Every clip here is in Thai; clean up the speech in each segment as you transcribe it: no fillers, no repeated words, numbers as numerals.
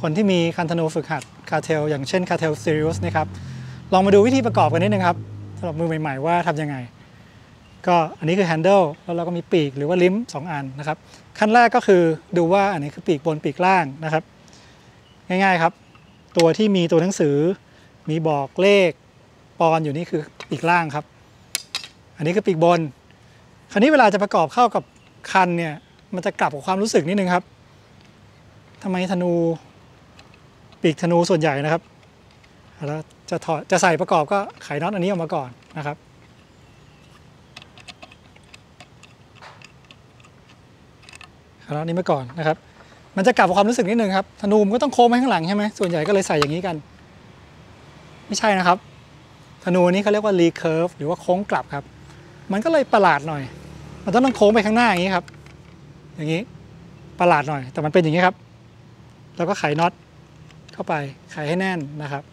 คนที่มีคันธนูฝึกหัดคาเทลอย่างเช่นคาเทลซีริอุสนะครับลองมาดูวิธีประกอบกันนิดนึงครับสำหรับมือใหม่ๆว่าทำยังไงก็อันนี้คือแฮนเดิลแล้วเราก็มีปีกหรือว่าลิ้ม2 อันนะครับขั้นแรกก็คือดูว่าอันนี้คือปีกบนปีกล่างนะครับง่ายๆครับตัวที่มีตัวหนังสือมีบอกเลขปอนอยู่นี่คือปีกล่างครับอันนี้คือปีกบนคราวนี้เวลาจะประกอบเข้ากับคันเนี่ยมันจะกลับกับความรู้สึกนิดนึงครับทำไมธนูปีกธนูส่วนใหญ่นะครับแล้วจะใส่ประกอบก็ไขน็อตอันนี้ออกมาก่อนนะครับไขน็อตนี้มาก่อนนะครับมันจะกลับกับความรู้สึกนิดนึงครับธนูมันก็ต้องโค้งไปข้างหลังใช่ไหมส่วนใหญ่ก็เลยใส่อย่างนี้กันไม่ใช่นะครับธนูนี้เขาเรียกว่า recurve หรือว่าโค้งกลับครับมันก็เลยประหลาดหน่อยมันต้องโค้งไปข้างหน้าอย่างนี้ครับอย่างนี้ประหลาดหน่อยแต่มันเป็นอย่างนี้ครับแล้วก็ไขน็อตเข้าไปไขให้แน่นนะครับ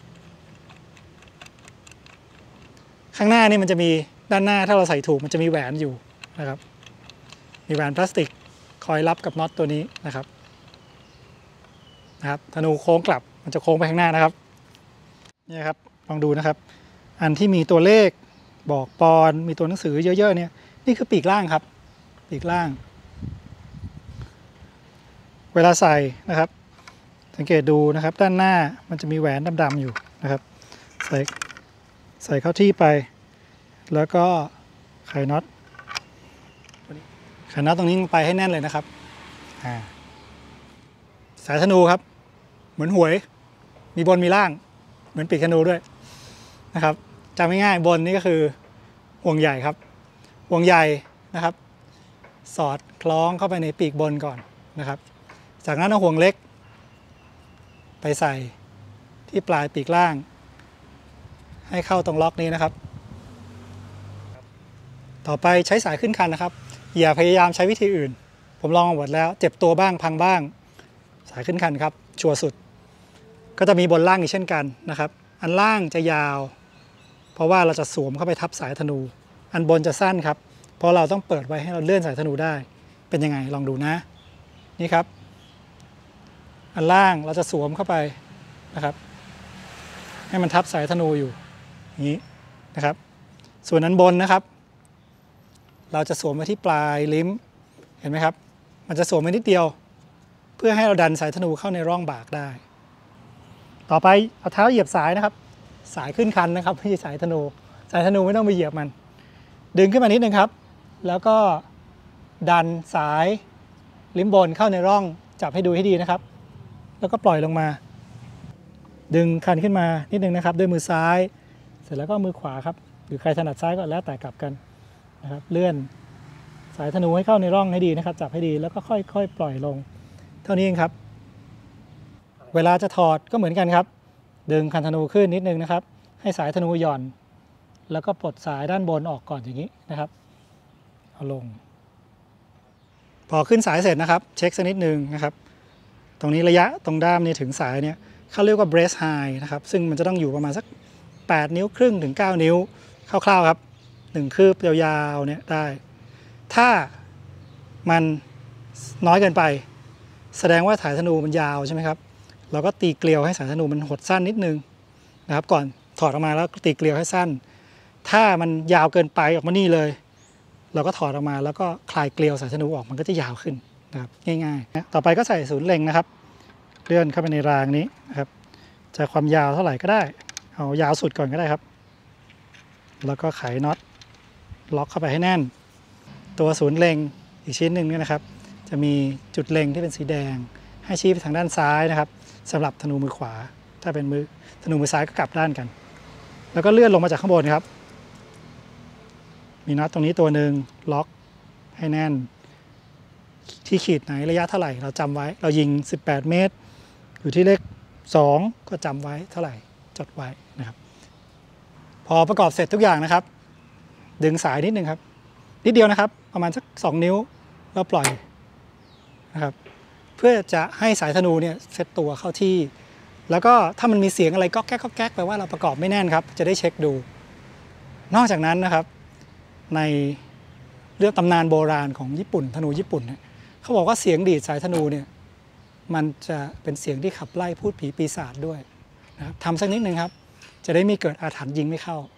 ข้างหน้านี่มันจะมีด้านหน้าถ้าเราใส่ถูกมันจะมีแหวนอยู่นะครับมีแหวนพลาสติกคอยรับกับน็อตตัวนี้นะครับธนูโค้งกลับมันจะโค้งไปข้างหน้านะครับนี่ครับลองดูนะครับอันที่มีตัวเลขบอกปอนมีตัวหนังสือเยอะๆเนี่ยนี่คือปีกล่างครับปีกล่างเวลาใส่นะครับสังเกตดูนะครับด้านหน้ามันจะมีแหวนดำๆอยู่นะครับใส่เข้าที่ไปแล้วก็ไขน็อตตรงนี้ไปให้แน่นเลยนะครับสายธนูครับเหมือนหวยมีบนมีล่างเหมือนปีกธนูด้วยนะครับจำง่ายๆบนนี่ก็คือห่วงใหญ่ครับห่วงใหญ่นะครับสอดคล้องเข้าไปในปีกบนก่อนนะครับจากนั้นเอาห่วงเล็กไปใส่ที่ปลายปีกล่างให้เข้าตรงล็อกนี้นะครับต่อไปใช้สายขึ้นคันนะครับอย่าพยายามใช้วิธีอื่นผมลองมาหมดแล้วเจ็บตัวบ้างพังบ้างสายขึ้นคันครับชัวร์สุดก็จะมีบนล่างอีกเช่นกันนะครับอันล่างจะยาวเพราะว่าเราจะสวมเข้าไปทับสายธนูอันบนจะสั้นครับเพราะเราต้องเปิดไว้ให้เราเลื่อนสายธนูได้เป็นยังไงลองดูนะนี่ครับอันล่างเราจะสวมเข้าไปนะครับให้มันทับสายธนูอยู่อย่างนี้นะครับส่วนอันบนนะครับเราจะสวมไว้ที่ปลายลิ้มเห็นไหมครับมันจะสวมไว้นิดเดียวเพื่อให้เราดันสายธนูเข้าในร่องบากได้ต่อไปเอาเท้าเหยียบสายนะครับสายขึ้นคันนะครับไม่ใช่สายธนูไม่ต้องไปเหยียบมันดึงขึ้นมานิดนึงครับแล้วก็ดันสายลิ้มบนเข้าในร่องจับให้ดูให้ดีนะครับแล้วก็ปล่อยลงมาดึงคันขึ้นมานิดนึงนะครับด้วยมือซ้ายเสร็จแล้วก็มือขวาครับหรือใครถนัดซ้ายก็แล้วแต่กลับกันนะครับเลื่อนสายธนูให้เข้าในร่องให้ดีนะครับจับให้ดีแล้วก็ค่อยๆปล่อยลงเท่านี้เองครับเวลาจะถอดก็เหมือนกันครับดึงคันธนูขึ้นนิดนึงนะครับให้สายธนูหย่อนแล้วก็ปลดสายด้านบนออกก่อนอย่างนี้นะครับเอาลงพอขึ้นสายเสร็จนะครับเช็คสักนิดนึงนะครับตรงนี้ระยะตรงด้ามนี้ถึงสายเนี่ยเขาเรียกว่า breast high นะครับซึ่งมันจะต้องอยู่ประมาณสัก8 นิ้วครึ่งถึง9 นิ้วคร่าวๆครับ1 คืบยาวๆเนี่ยได้ถ้ามันน้อยเกินไปแสดงว่าสายธนูมันยาวใช่ไหมครับเราก็ตีเกลียวให้สายธนูมันหดสั้นนิดนึงนะครับก่อนถอดออกมาแล้วตีเกลียวให้สั้นถ้ามันยาวเกินไปออกมานี่เลยเราก็ถอดออกมาแล้วก็คลายเกลียวสายธนูออกมันก็จะยาวขึ้นนะครับง่ายๆต่อไปก็ใส่ศูนย์เล็งนะครับเลื่อนเข้าไปในรางนี้นะครับจะความยาวเท่าไหร่ก็ได้เอายาวสุดก่อนก็ได้ครับแล้วก็ไขน็อตล็อกเข้าไปให้แน่นตัวศูนย์เล็งอีกชิ้นหนึ่งเนี่ยนะครับจะมีจุดเล็งที่เป็นสีแดงให้ชี้ไปทางด้านซ้ายนะครับสำหรับธนูมือขวาถ้าเป็นธนูมือซ้ายก็กลับด้านกันแล้วก็เลื่อนลงมาจากข้างบนครับมีน็อตตรงนี้ตัวหนึ่งล็อกให้แน่นที่ขีดไหนระยะเท่าไหร่เราจำไว้เรายิง18 เมตรอยู่ที่เลข2ก็จำไว้เท่าไหร่จดไว้นะครับพอประกอบเสร็จทุกอย่างนะครับดึงสายนิดนึงครับนิดเดียวนะครับประมาณสัก2 นิ้วแล้วปล่อยนะครับเพื่อจะให้สายธนูเนี่ยเซตตัวเข้าที่แล้วก็ถ้ามันมีเสียงอะไรก็แก๊กแปลว่าเราประกอบไม่แน่นครับจะได้เช็คดูนอกจากนั้นนะครับในเรื่องตำนานโบราณของญี่ปุ่นธนูญี่ปุ่นเนี่ยเขาบอกว่าเสียงดีดสายธนูเนี่ยมันจะเป็นเสียงที่ขับไล่พูดผีปีศาจด้วยนะครับทำสักนิดนึงครับจะได้มีเกิดอาถรรพ์ยิงไม่เข้า